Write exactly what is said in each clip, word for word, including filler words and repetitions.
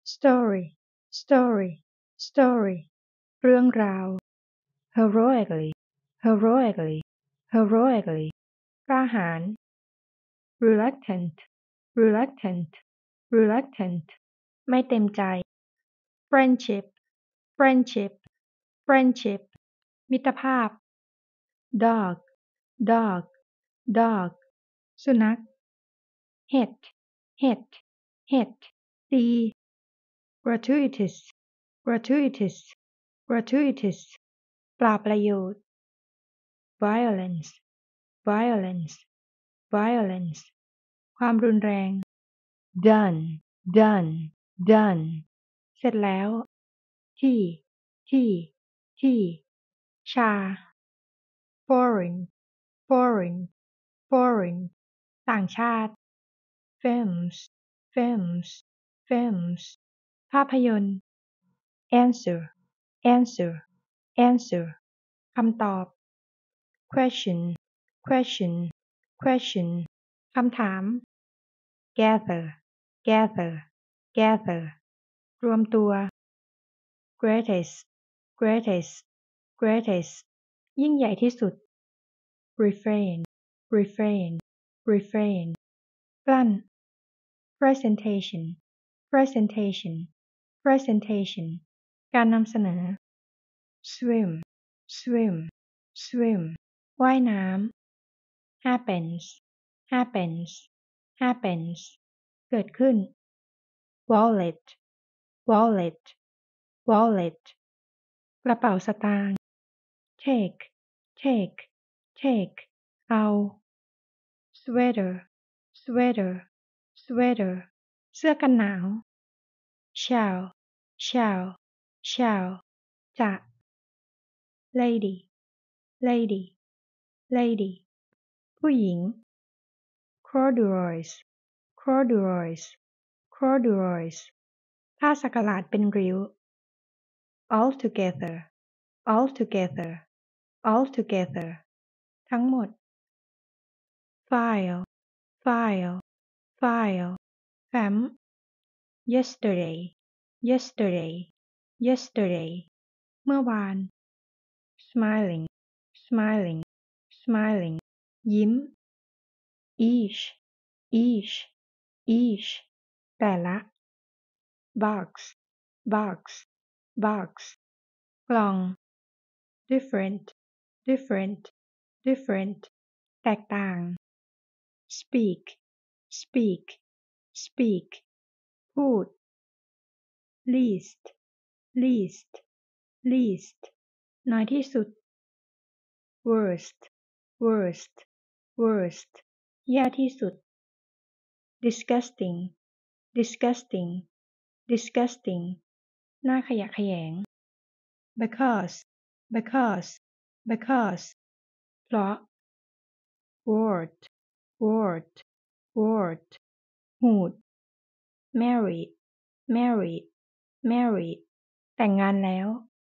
story story story เรื่องราว heroically heroically heroically กล้าหาญ reluctant reluctant reluctant ไม่เต็มใจ friendship friendship friendship มิตรภาพ dog dog dog สุนัข hit hit hit ตี gratuitous gratuitous gratuitous เปล่าประโยชน์ violence violence violence ความรุนแรง done done done เสร็จแล้ว ที่ที่ที่ชา foreign foreign foreign ต่างชาติ films films films ภาพยนตร์ answer answer answer คำตอบ question question question คำถาม gather gather gather รวมตัว greatest greatest greatest ยิ่งใหญ่ที่สุด refrain refrain refrain กลั้น presentation presentation presentation การนำเสนอ swim swim swim ว่ายน้ำ happens happens happens เกิดขึ้น wallet wallet wallet กระเป๋าสตางค์ take take take เอา sweater sweater sweater เสื้อกันหนาว shall shall shall จะ lady lady lady ผู้หญิง corduroys corduroys corduroys ผ้าสักหลาดเป็นริ้ว altogether altogether altogether ทั้งหมด file file file แฟ้ม yesterday yesterday yesterday เมื่อวาน smiling smiling smiling ยิ้ม each each each แต่ละ box box box กล่อง different different different แตกต่าง speak speak speak พูด least least least น้อยที่สุด worst worst worst แย่ที่สุด disgusting disgusting disgusting น่าขยะแขยง because because because เพราะ ward ward ward หูด married married married แต่งงานแล้ว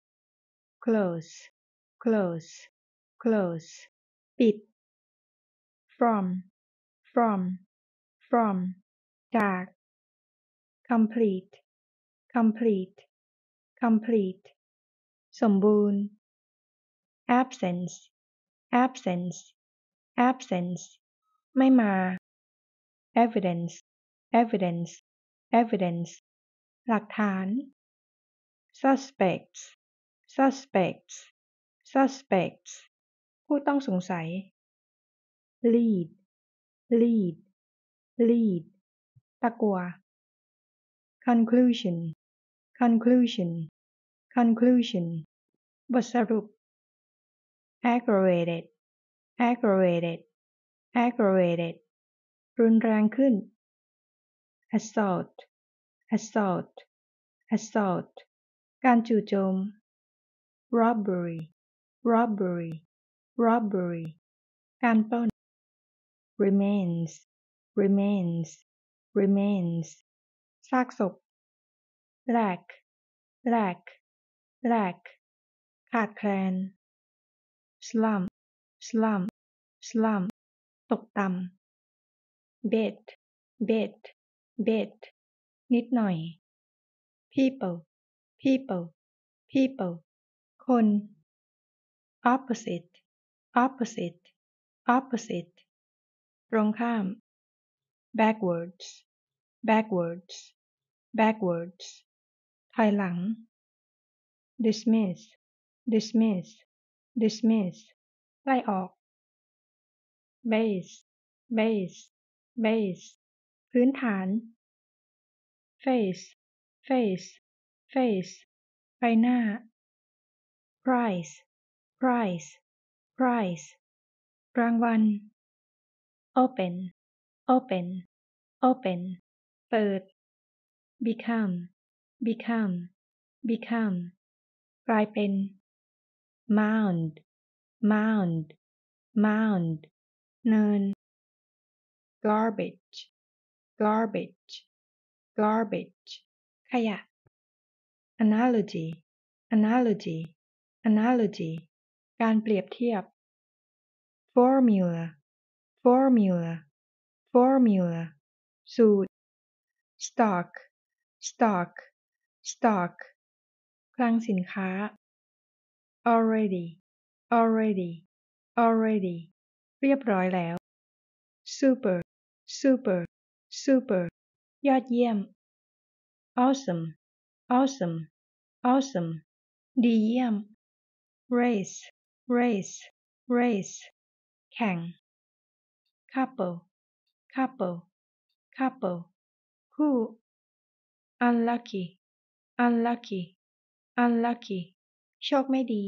close close close ปิด from from from จาก complete complete complete สมบูรณ์ absence absence absence ไม่มา evidence evidence evidence หลักฐาน suspects suspects suspects ผู้ต้องสงสัย lead lead lead ตะกั่ว conclusion conclusion conclusion บทสรุป aggravated aggravated aggravated รุนแรงขึ้น assault assault assault การจู่โจม robbery robbery robbery การปล้น remains remains remains ซากศพ lack lack lack ขาดแคลน slump slump slump ตกต่ำ bit bit bit นิดหน่อย people people people คน opposite opposite opposite ตรงข้าม backwards backwards backwards ถอยหลัง dismiss dismiss dismiss ไล่ออก base base base พื้นฐาน face face face ใบหน้า price price price รางวัล open open open เปิด become become become กลายเป็น mound mound mound เนิน garbage garbage garbage ขยะ analogy analogy analogy การเปรียบเทียบ formula formula formula สูตร stock stock stock คลังสินค้า already already already เรียบร้อยแล้ว super super super ยอดเยี่ยม awesome awesome awesome ดีเยี่ยม race race race แข่ง couple couple couple คู่ unlucky unlucky unlucky โชคไม่ดี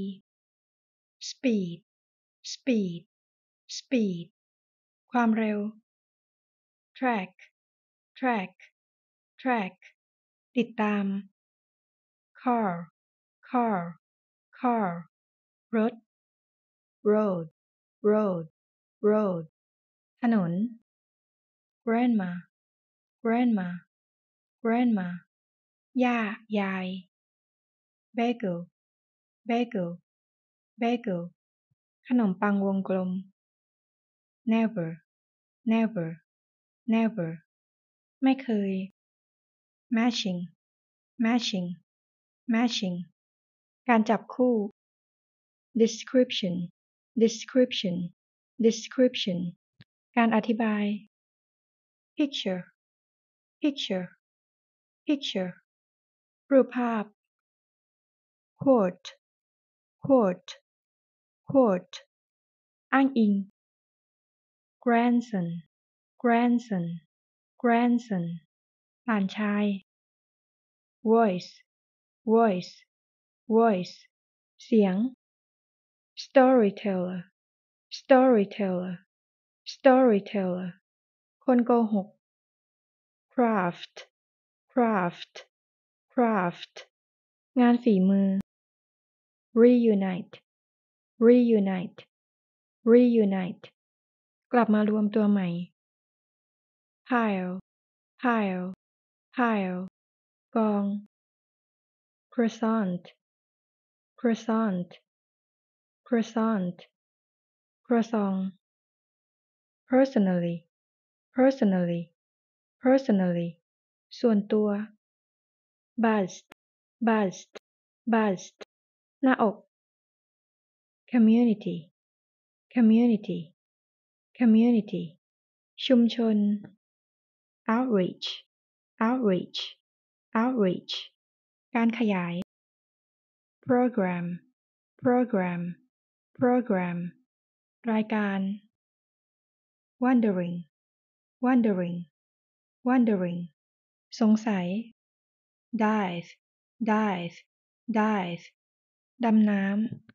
speed speed speed ความเร็ว track track track ติดตาม car car car รถ road road road ถนน grandma grandma grandma ย่ายาย bagel bagel bagel ขนมปังวงกลม never never never ไม่เคย matching matching matching การจับคู่ description description description การอธิบาย picture picture picture รูปภาพ quote quote quote อ้างอิง grandson grandson grandson หลานชาย voice voice voice เสียง storyteller storyteller storyteller คนโกหก craft craft craft งานฝีมือ reunite reunite reunite กลับมารวมตัวใหม่ pile pile pile กอง croissant croissant croissant croissant personally personally personally ส่วนตัว bust bust bust หน้าอก community community community ชุมชน outreach outreach outreach การขยาย program program program รายการ wondering wondering wondering สงสัย dive dive dive ดำน้ำ